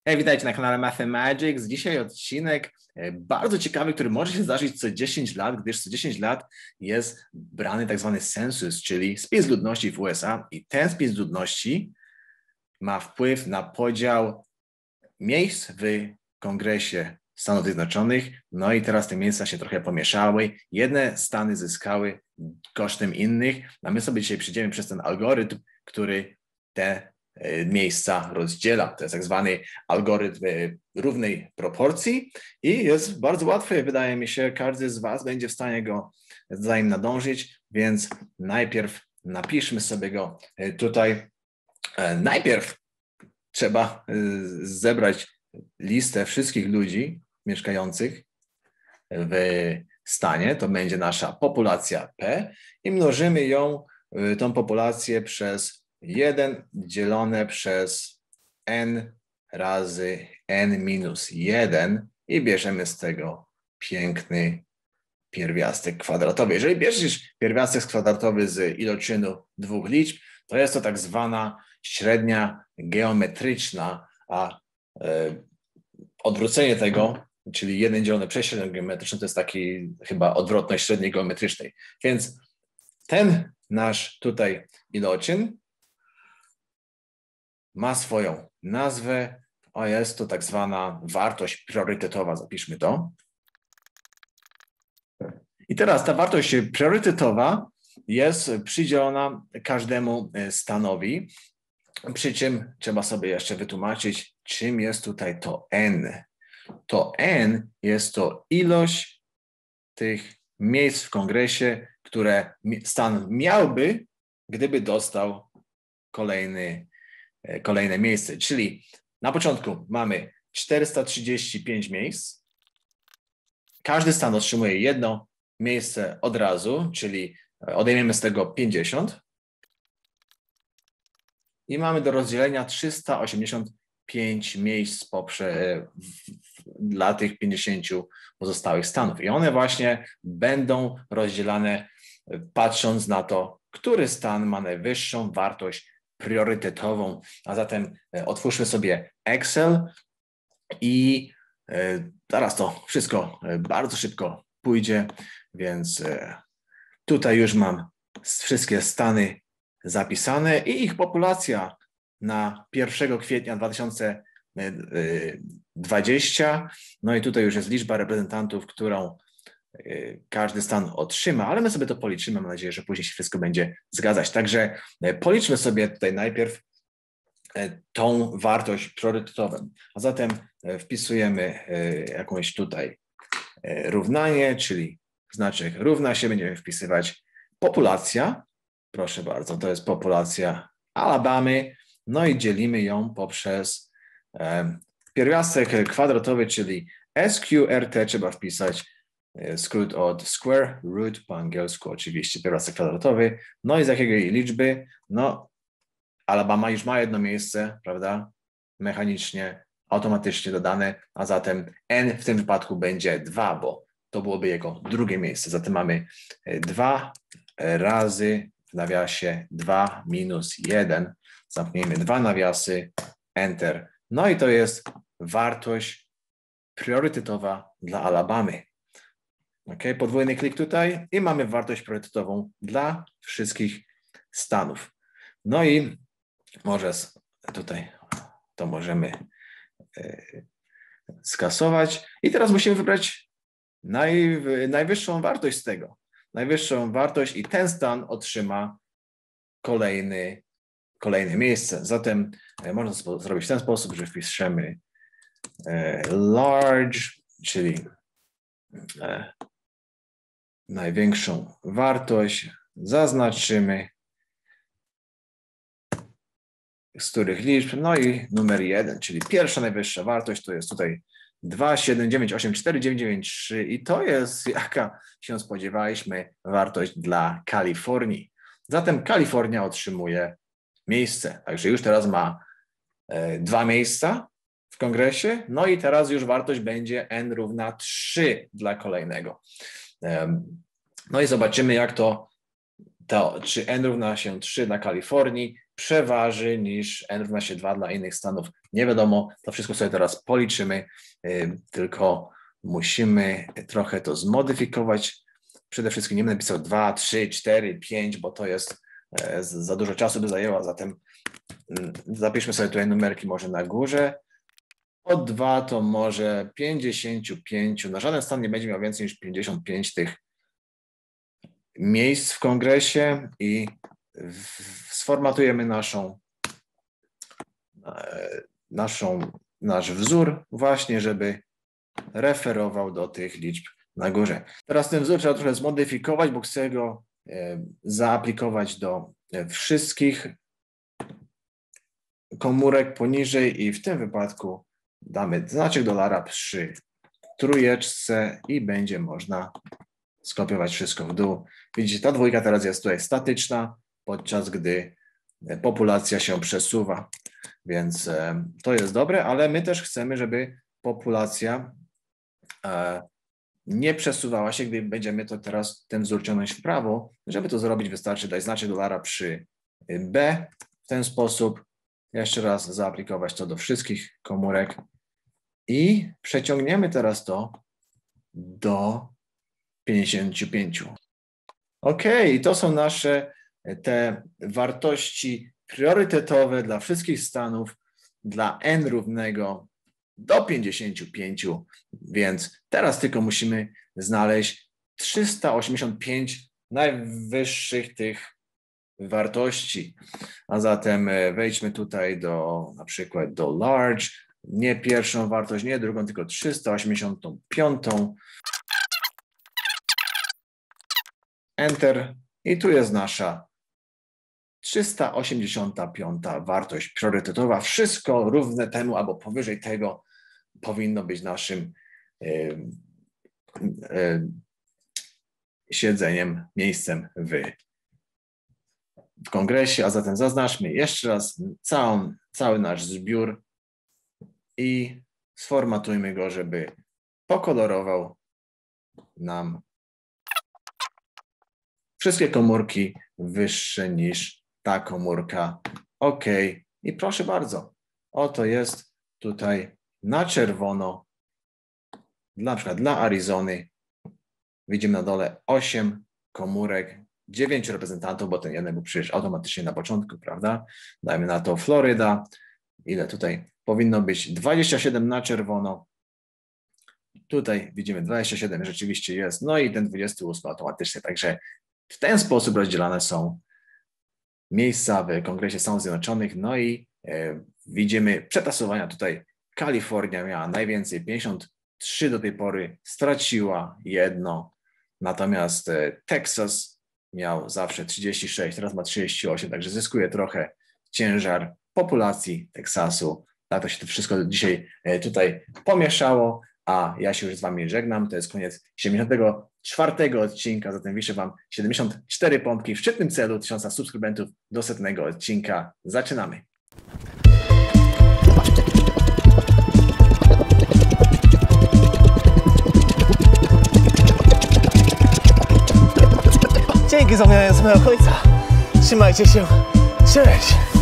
Hej, witajcie na kanale Mathemagics. Dzisiaj odcinek bardzo ciekawy, który może się zdarzyć co 10 lat, gdyż co 10 lat jest brany tak zwany census, czyli spis ludności w USA i ten spis ludności ma wpływ na podział miejsc w Kongresie Stanów Zjednoczonych. No i teraz te miejsca się trochę pomieszały. Jedne stany zyskały kosztem innych, a my sobie dzisiaj przejdziemy przez ten algorytm, który te miejsca rozdziela. To jest tak zwany algorytm równej proporcji i jest bardzo łatwy, wydaje mi się, każdy z Was będzie w stanie go za nim nadążyć, więc najpierw napiszmy sobie go tutaj. Najpierw trzeba zebrać listę wszystkich ludzi mieszkających w stanie, to będzie nasza populacja P i mnożymy ją, tą populację przez 1 dzielone przez n razy n minus 1 i bierzemy z tego piękny pierwiastek kwadratowy. Jeżeli bierzesz pierwiastek kwadratowy z iloczynu dwóch liczb, to jest to tak zwana średnia geometryczna, a odwrócenie tego, czyli 1 dzielone przez średnią geometryczną, to jest taki chyba odwrotność średniej geometrycznej. Więc ten nasz tutaj iloczyn ma swoją nazwę, a jest to tak zwana wartość priorytetowa. Zapiszmy to. I teraz ta wartość priorytetowa jest przydzielona każdemu stanowi, przy czym trzeba sobie jeszcze wytłumaczyć, czym jest tutaj to n. To n jest to ilość tych miejsc w kongresie, które stan miałby, gdyby dostał kolejne miejsce. Czyli na początku mamy 435 miejsc. Każdy stan otrzymuje jedno miejsce od razu, czyli odejmiemy z tego 50. I mamy do rozdzielenia 385 miejsc dla tych 50 pozostałych stanów. I one właśnie będą rozdzielane patrząc na to, który stan ma najwyższą wartość priorytetową. A zatem otwórzmy sobie Excel i zaraz to wszystko bardzo szybko pójdzie, więc tutaj już mam wszystkie stany zapisane i ich populacja na 1 kwietnia 2020. No i tutaj już jest liczba reprezentantów, którą każdy stan otrzyma, ale my sobie to policzymy. Mam nadzieję, że później się wszystko będzie zgadzać. Także policzmy sobie tutaj najpierw tą wartość priorytetową. A zatem wpisujemy jakąś tutaj równanie, czyli znaczek równa się, będziemy wpisywać populacja. Proszę bardzo, to jest populacja Alabamy. No i dzielimy ją poprzez pierwiastek kwadratowy, czyli SQRT trzeba wpisać, skrót od square root po angielsku, oczywiście pierwiastek kwadratowy. No i z jakiej liczby? No, Alabama już ma jedno miejsce, prawda? Mechanicznie, automatycznie dodane, a zatem n w tym wypadku będzie 2, bo to byłoby jego drugie miejsce. Zatem mamy 2 razy w nawiasie 2 minus 1. Zamkniemy 2 nawiasy, enter. No i to jest wartość priorytetowa dla Alabamy. Ok, podwójny klik tutaj i mamy wartość priorytetową dla wszystkich stanów. No i może tutaj to możemy skasować. I teraz musimy wybrać najwyższą wartość z tego. Najwyższą wartość i ten stan otrzyma kolejne miejsce. Zatem można to zrobić w ten sposób, że wpiszemy large, czyli największą wartość, zaznaczymy z których liczb, no i numer 1, czyli pierwsza najwyższa wartość to jest tutaj 2,798,4993 i to jest, jaka się spodziewaliśmy, wartość dla Kalifornii. Zatem Kalifornia otrzymuje miejsce, także już teraz ma 2 miejsca w kongresie, no i teraz już wartość będzie n równa 3 dla kolejnego. No i zobaczymy, jak czy n równa się 3 dla Kalifornii przeważy niż n równa się 2 dla innych stanów. Nie wiadomo, to wszystko sobie teraz policzymy, tylko musimy trochę to zmodyfikować. Przede wszystkim nie będę pisał 2, 3, 4, 5, bo to jest za dużo czasu by zajęło, zatem zapiszmy sobie tutaj numerki może na górze. Od 2 to może 55, na żaden stan nie będzie miał więcej niż 55 tych miejsc w kongresie i sformatujemy nasz wzór właśnie, żeby referował do tych liczb na górze. Teraz ten wzór trzeba trochę zmodyfikować, bo chcę go zaaplikować do wszystkich komórek poniżej i w tym wypadku damy znaczek dolara przy trójeczce i będzie można skopiować wszystko w dół. Widzicie, ta dwójka teraz jest tutaj statyczna, podczas gdy populacja się przesuwa, więc to jest dobre, ale my też chcemy, żeby populacja nie przesuwała się, gdy będziemy to teraz ten wzór ciągnąć w prawo. Żeby to zrobić, wystarczy dać znaczek dolara przy B w ten sposób. Jeszcze raz zaaplikować to do wszystkich komórek i przeciągniemy teraz to do 55. OK, to są nasze te wartości priorytetowe dla wszystkich stanów dla n równego do 55, więc teraz tylko musimy znaleźć 385 najwyższych tych wartości. A zatem wejdźmy tutaj na przykład do large, nie pierwszą wartość, nie drugą, tylko 385. Enter i tu jest nasza 385 wartość priorytetowa. Wszystko równe temu albo powyżej tego powinno być naszym siedzeniem, miejscem w kongresie, a zatem zaznaczmy jeszcze raz cały nasz zbiór i sformatujmy go, żeby pokolorował nam wszystkie komórki wyższe niż ta komórka. OK. I proszę bardzo, oto jest tutaj na czerwono, na przykład dla Arizony. Widzimy na dole 8 komórek, 9 reprezentantów, bo ten jeden był przecież automatycznie na początku, prawda? Dajmy na to Floryda. Ile tutaj powinno być? 27 na czerwono. Tutaj widzimy 27, rzeczywiście jest. No i ten 28 automatycznie. Także w ten sposób rozdzielane są miejsca w Kongresie Stanów Zjednoczonych. No i widzimy przetasowania tutaj. Kalifornia miała najwięcej, 53 do tej pory, straciła jedno. Natomiast Teksas miał zawsze 36, teraz ma 38, także zyskuje trochę ciężar populacji Teksasu. Tak to się to wszystko dzisiaj tutaj pomieszało, a ja się już z wami żegnam. To jest koniec 74 odcinka, zatem wiszę wam 74 pompki w szczytnym celu 1000 subskrybentów do 100 odcinka. Zaczynamy. Dzięki za oglądanie samego końca. Trzymajcie się. Cześć!